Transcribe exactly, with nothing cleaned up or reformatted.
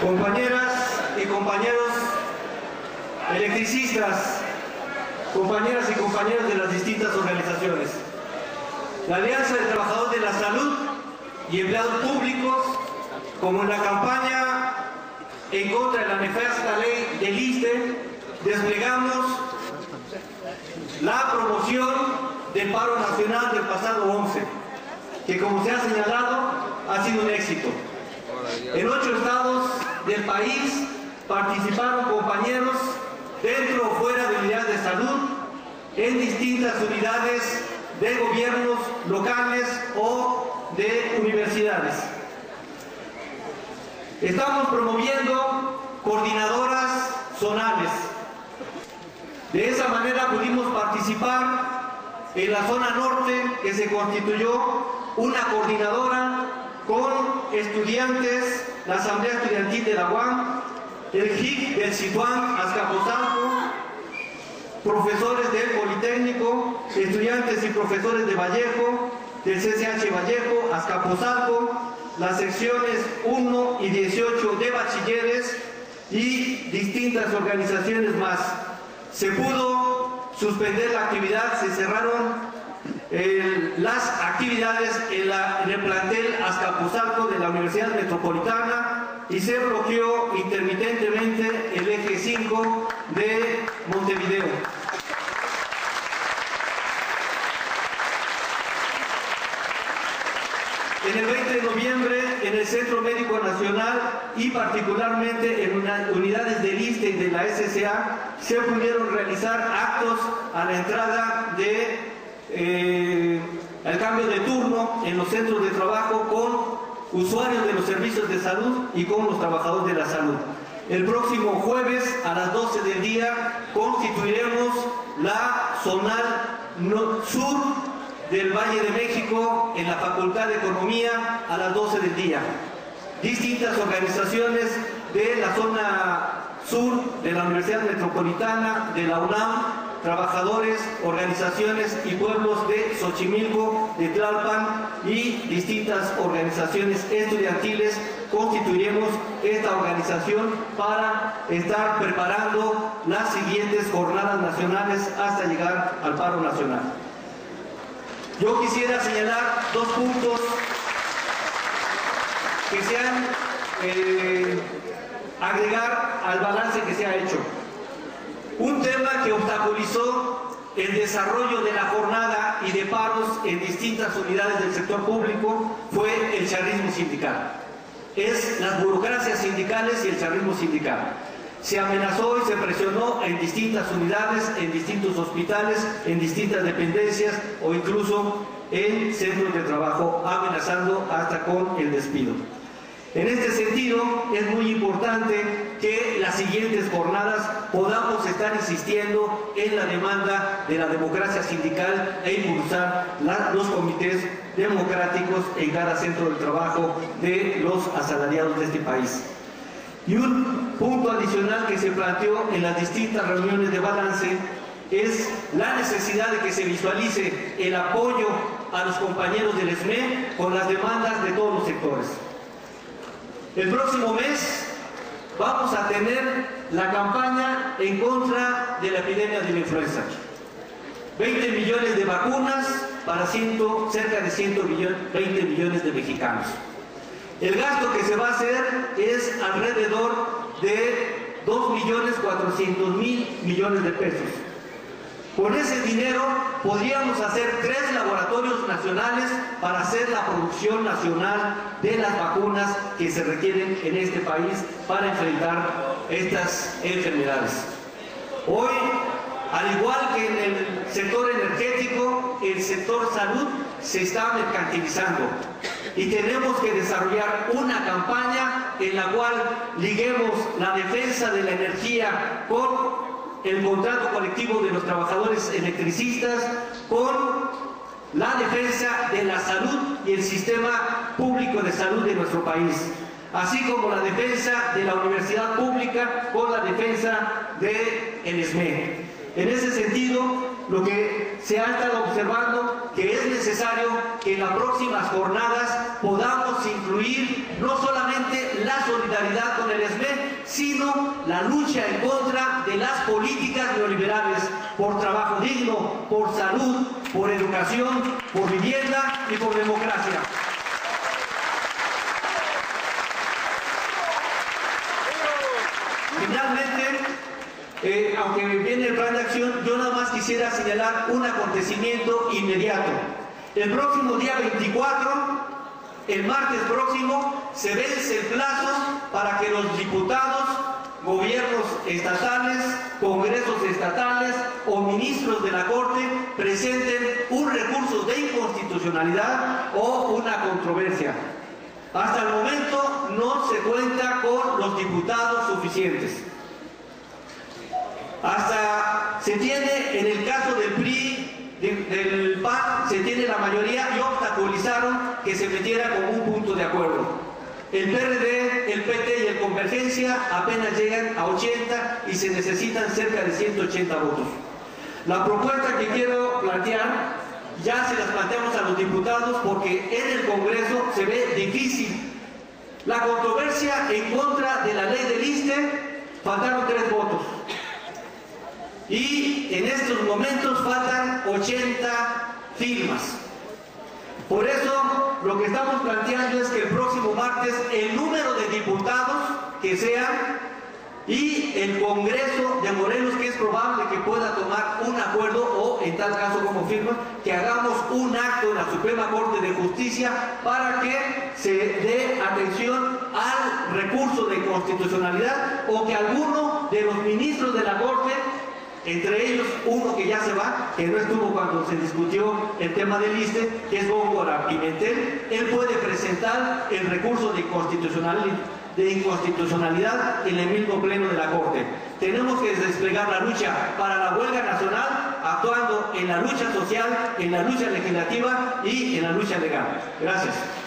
compañeras y compañeros electricistas, compañeras y compañeros de las distintas organizaciones. La Alianza de Trabajadores de la Salud y Empleados Públicos, como en la campaña en contra de la nefasta ley del I S S S E, desplegamos la promoción del paro nacional del pasado once, que como se ha señalado, ha sido un éxito. En ocho estados del país participaron compañeros dentro o fuera de unidades de salud, en distintas unidades de gobiernos locales o de universidades. Estamos promoviendo coordinadoras zonales. De esa manera pudimos participar en la zona norte, que se constituyó una coordinadora con estudiantes, la Asamblea Estudiantil de la U A M, el J I C del Situán, Azcapotzalco, profesores del Politécnico, estudiantes y profesores de Vallejo, del C C H Vallejo, Azcapotzalco, las secciones uno y dieciocho de bachilleres y distintas organizaciones más. Se pudo suspender la actividad, se cerraron eh, las actividades en, la, en el plantel Azcapotzalco de la Universidad Metropolitana y se bloqueó intermitentemente el eje cinco de Montevideo. En el veinte de noviembre, en el Centro Médico Nacional y particularmente en una, unidades del I S S S E y de la S S A, se pudieron realizar actos a la entrada de eh, el cambio de turno en los centros de trabajo con usuarios de los servicios de salud y con los trabajadores de la salud. El próximo jueves a las doce del día constituiremos la zonal sur del Valle de México en la Facultad de Economía a las doce del día. Distintas organizaciones de la zona sur de la Universidad Metropolitana, de la UNAM, trabajadores, organizaciones y pueblos de Xochimilco, de Tlalpan y distintas organizaciones estudiantiles constituiremos esta organización para estar preparando las siguientes jornadas nacionales hasta llegar al paro nacional. Yo quisiera señalar dos puntos que se han eh, agregar al balance que se ha hecho. Un tema que obstaculizó el desarrollo de la jornada y de paros en distintas unidades del sector público fue el charrismo sindical. Es las burocracias sindicales y el charrismo sindical. Se amenazó y se presionó en distintas unidades, en distintos hospitales, en distintas dependencias o incluso en centros de trabajo, amenazando hasta con el despido. En este sentido, es muy importante que las siguientes jornadas podamos estar insistiendo en la demanda de la democracia sindical e impulsar la, los comités democráticos en cada centro de trabajo de los asalariados de este país. Y un punto adicional que se planteó en las distintas reuniones de balance es la necesidad de que se visualice el apoyo a los compañeros del E S M E con las demandas de todos los sectores. El próximo mes vamos a tener la campaña en contra de la epidemia de la influenza. veinte millones de vacunas para ciento, cerca de ciento veinte millones de mexicanos. El gasto que se va a hacer es alrededor de dos millones cuatrocientos mil millones de pesos. Con ese dinero podríamos hacer tres laboratorios nacionales para hacer la producción nacional de las vacunas que se requieren en este país para enfrentar estas enfermedades. Hoy, al igual que en el sector energético, el sector salud se está mercantilizando y tenemos que desarrollar una campaña en la cual liguemos la defensa de la energía con el contrato colectivo de los trabajadores electricistas, con la defensa de la salud y el sistema público de salud de nuestro país, así como la defensa de la universidad pública con la defensa del E S M E. En ese sentido, lo que se ha estado observando que es necesario que en las próximas jornadas podamos incluir no solamente la solidaridad con el E S M E, sino la lucha en contra de las políticas neoliberales por trabajo digno, por salud, por educación, por vivienda y por democracia. Finalmente, eh, aunque viene el plan de acción, yo nada más quisiera señalar un acontecimiento inmediato. El próximo día veinticuatro, el martes próximo, se vence el plazo para que los diputados, gobiernos estatales, congresos estatales o ministros de la Corte presenten un recurso de inconstitucionalidad o una controversia. Hasta el momento no se cuenta con los diputados suficientes. Hasta se tiene, en el caso del P R I, de, del P A N, se tiene la mayoría y obstaculizaron que se metiera como un punto de acuerdo. El P R D, el P T y el Convergencia apenas llegan a ochenta y se necesitan cerca de ciento ochenta votos. La propuesta que quiero plantear ya se las planteamos a los diputados porque en el Congreso se ve difícil. La controversia en contra de la ley del ISSSTE, faltaron tres votos. Y en estos momentos faltan ochenta firmas. Por eso lo que estamos planteando es que el próximo martes el número de diputados que sean y el Congreso de Morelos, que es probable que pueda tomar un acuerdo o en tal caso como firma, que hagamos un acto en la Suprema Corte de Justicia para que se dé atención al recurso de constitucionalidad o que alguno de los ministros de la Corte, entre ellos uno que ya se va, que no estuvo cuando se discutió el tema del ISSSTE, que es Góngora Pimentel, él puede presentar el recurso de inconstitucionalidad, de inconstitucionalidad en el mismo pleno de la Corte. Tenemos que desplegar la lucha para la huelga nacional, actuando en la lucha social, en la lucha legislativa y en la lucha legal. Gracias.